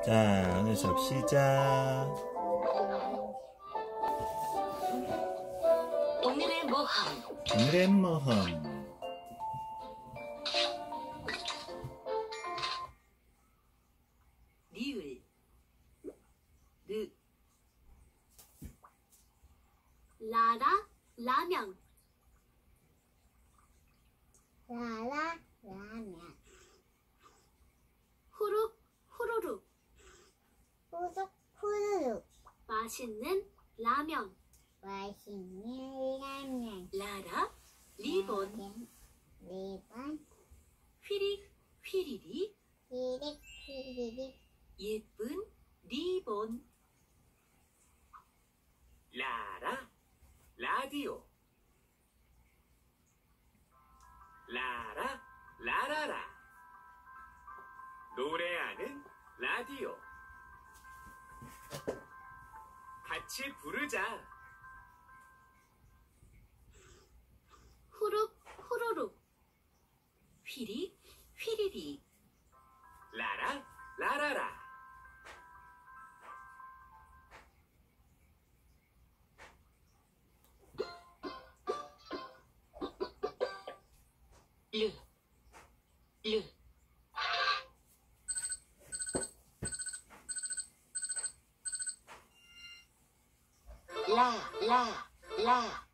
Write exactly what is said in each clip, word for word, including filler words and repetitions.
자, 오늘 수업 시작. 오늘의 모험. 오늘의 모험. 리을 르 라라 라면 라라 라면 후룩 후루룩 후룩 후루룩 맛있는 라면 맛있는 라면 라라 리본 라면, 리본 휘릭 휘리리 휘릭 휘리릭 예쁜 리본 라라 라디오 라라 라라라 노래하는 라디오 같이 부르자 후룩 후루룩 휘릭 휘리리 라라 라라라 르 르 라, 라, 라.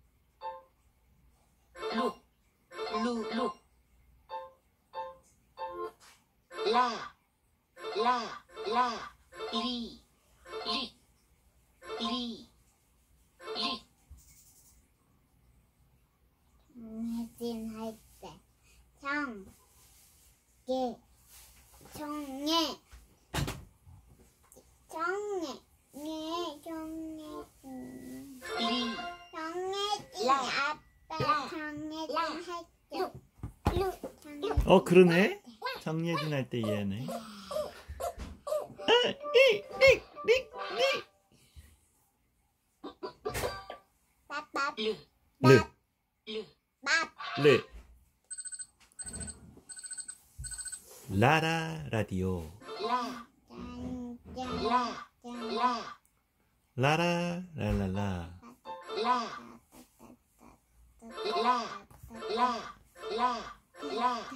룩, 루, 룩. 라, 라, 라. 리, 리, 리, 리. 정해진 할 때 정, 게, 정해 정해 네, 정해 리, 정해진 라, 아빠 라, 정해진 라, 할 때 룩, 룩. 정해진 어, 그러네. 정예진 할 때 이해하네. 아, 리, 리, 리, 리. 밥밥 르, 르, 르. 밥 르. 라라 라디오. 라, 짠짠 라, 짠 라, 라라 라라라. 라, 라, 라, 라, 라.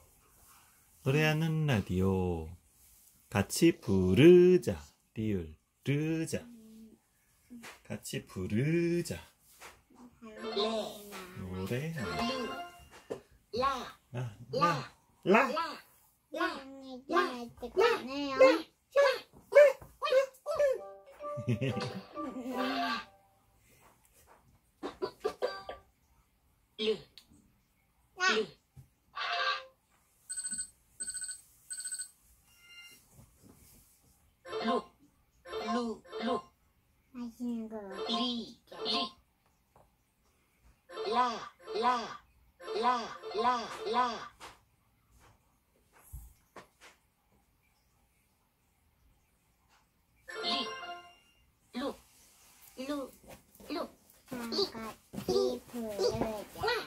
노래하는 라디오. 같이 부르자. 리을 르자. 같이 부르자. 레, 노래하는 루, 라, 라, 라, 라. 라. 정해진 할 때가 네요 르, 르. 룩, 루, 룩. 맛있는 거 리, 리. 라, 라, 라, 라, 라. 리, 룩, 루, 룩. 같이 부르자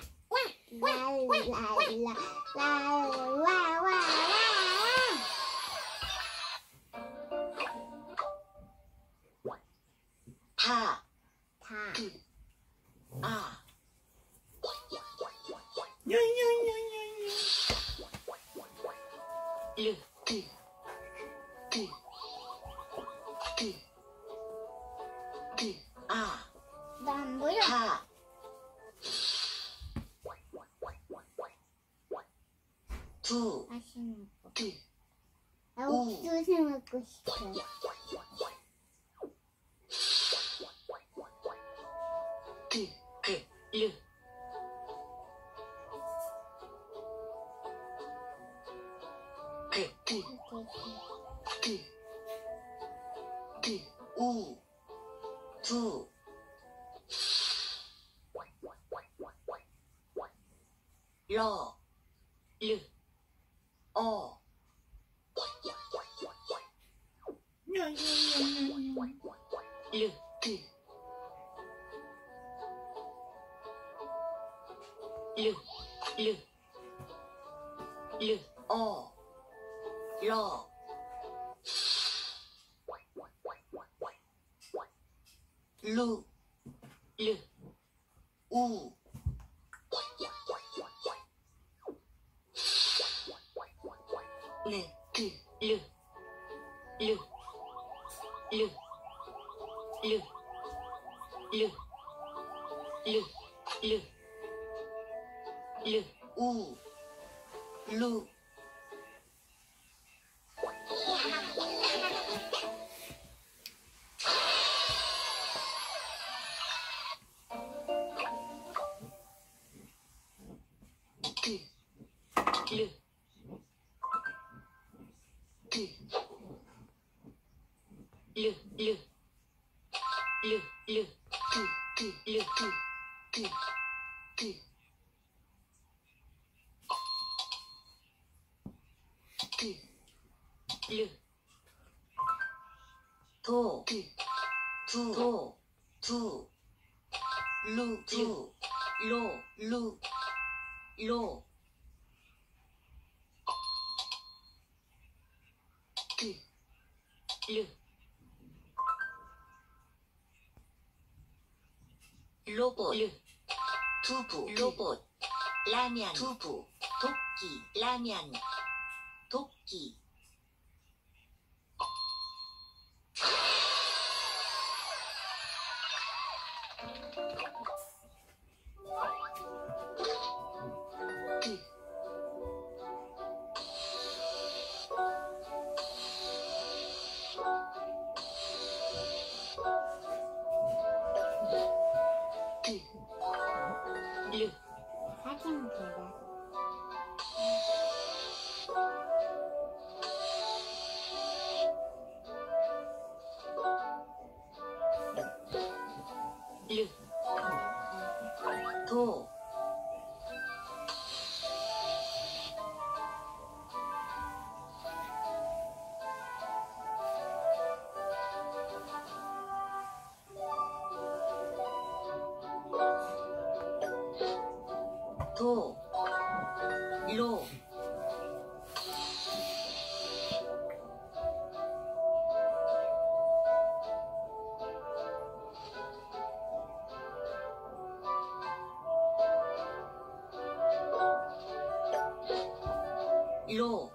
랄랄라 랄와와와 다, 다 아. 야야야야야. 르, 그, 그, 그, 그, 아, 난 뭐야 다, 두, 맛있는 거 그, 나 옥수수 먹고 싶어 그, 그, 르, 그, 그, 그, 그, 우, 두, 러, 르, 어, 르, 그, 르, 르, 르, 어, 러, 루, 르, 우, 르, 그, 르, 르, 르, 르, 르, 르, 르, 르, 우, 루, 그, 르, 그, 르, 르, 르, 르, 그, 그, 르, 그, 그, 그, 그, 르, 도, 그, 두, 도, 두, 루, 두, 로, 루, 로, 그, 르, 로봇, 르, 두부, 로봇, 라면, 두부, 도끼, 라면, 도끼, 그, 그, 르, 사진 보라. 르, 도, 도, 로, 로,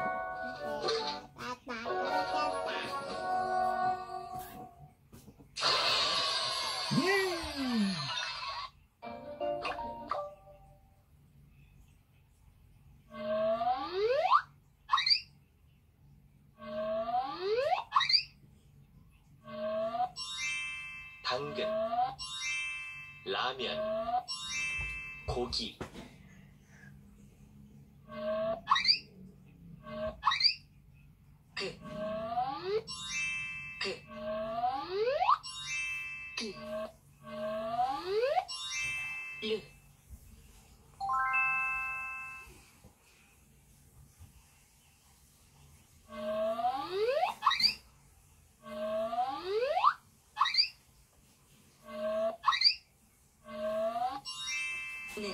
예! 당근, 라면, 고기, 그, 그, 그, 르, 네,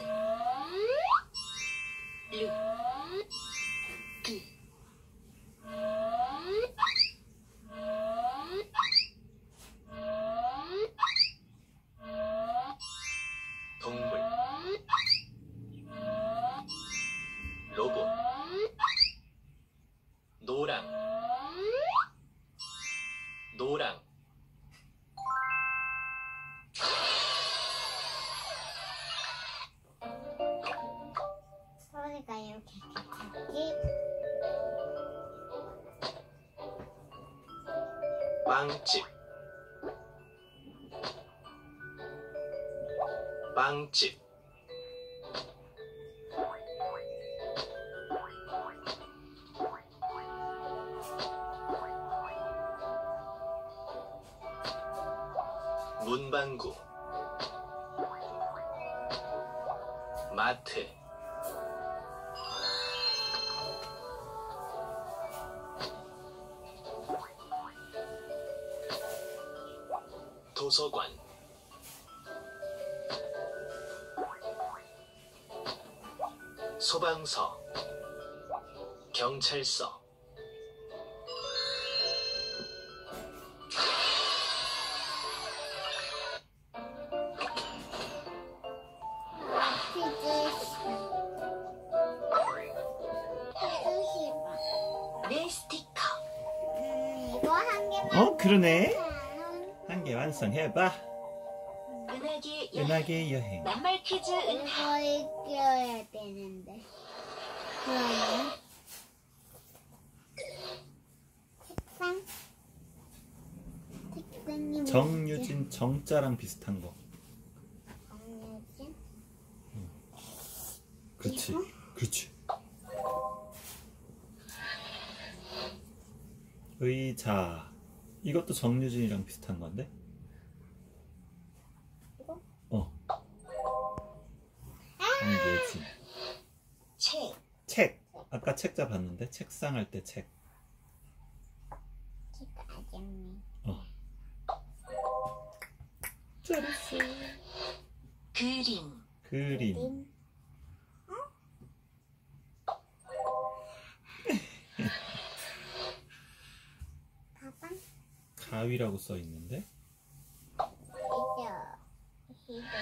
르, 그, 동물, 로봇, 노랑, 노랑, 소리가 이렇게 크지? 빵집, 빵집, 문방구, 마트, 도서관, 소방서, 경찰서, 어, 그러네. 한 개 완성해봐. 은하계 여행. 은하계 여행. 낱말 퀴즈 은하. 이걸 끼워야 되는데. 그러면 책상. 책상이 정유진 정자랑 비슷한 거. 정유진. 그렇지. 그렇지. 의자. 이것도 정유진이랑 비슷한 건데? 이거? 어. 정유진. 책. 책. 아까 책자 봤는데? 책상 할 때 책. 책 아줌마. 어. 잘했어. 그림. 그림. 그림. 가방. 가위라고 써 있는데? 이거. 이거.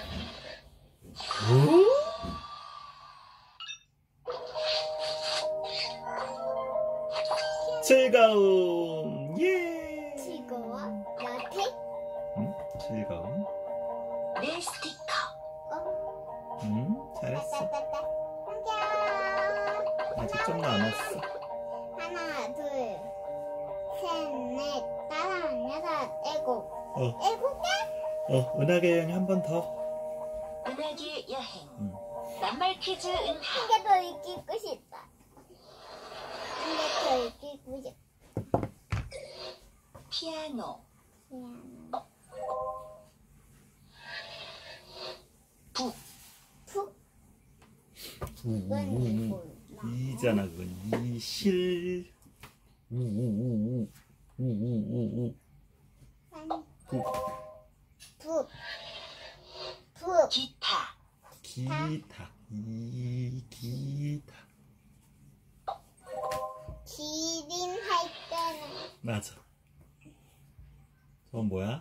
즐거움. 예. 즐거워. 여태. 응? 즐거움. 내 스티커. 어. 응? 잘했어. 따따따따. 한자. 아직 좀 남았어. 하나, 둘, 셋, 넷, 다섯, 여섯, 일곱. 어, 일곱 개? 어, 은하계 여행 한 번 더. 은하계 여행. 응. 낱말 퀴즈 은하. 한 개 더 익히고 싶다. 한 개 더 익히고 싶다. 피아노. 피아노. 북. 푹. 우우우우. 이잖아 그건. 이실. 우우우우. 우우우우. 북. 푹. 푹. 기타. 기타. 이 기타. 기린 할 때는 맞아. 저건 뭐야?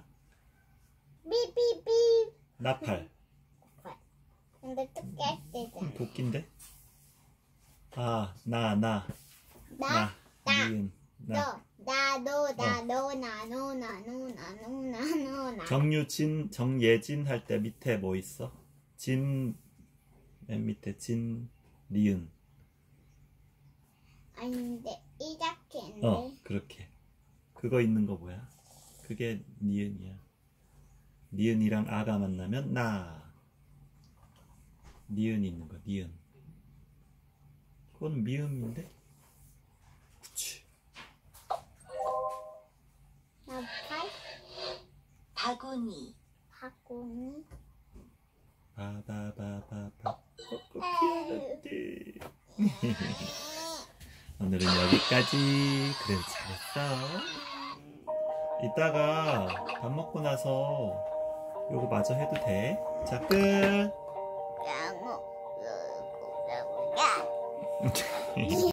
삐삐삐. 나팔. 근데 뜯게 할 때잖아. 도끼인데? 아, 나, 나, 나, 나, 나, 니은, 나. 너, 나, 너, 나, 너, 나, 너, 나, 너, 나, 너, 나, 너, 나. 정유진, 정예진 할 때 밑에 뭐 있어? 진, 맨 밑에 진, 니은. 아닌데 이렇게인데. 어, 그렇게. 그거 있는 거 뭐야? 그게 니은이야. 니은이랑 아가 만나면 나. 니은 있는 거, 니은. 그건 미음인데? 그치. 나팔. 바구니. 바구니. 바바바바바. 오늘은 여기까지. 그래, 잘했어. 이따가 밥 먹고 나서 요거 마저 해도 돼. 자, 끝. 양호.